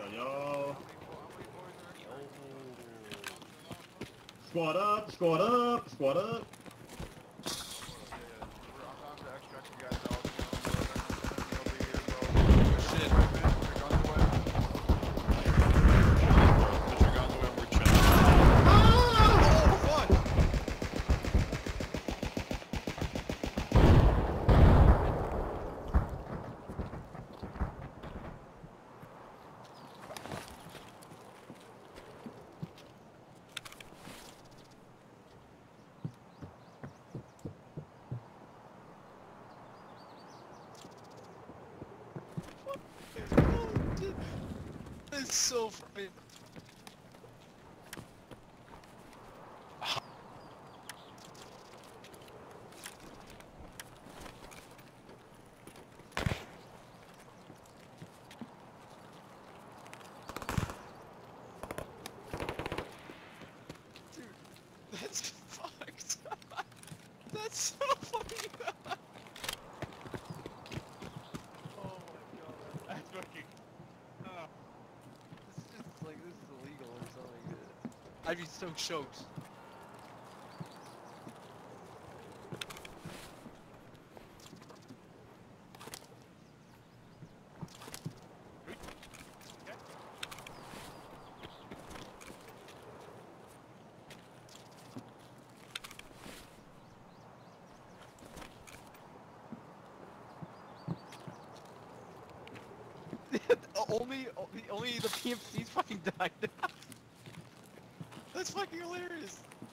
Yo. Squad up, squad up, squad up. It's so funny. Dude, that's fucked. That's so funny. Oh my god. That's fucking... This is just like, this is illegal or something. I'd be so choked. only the PMC's fucking died. That's fucking hilarious.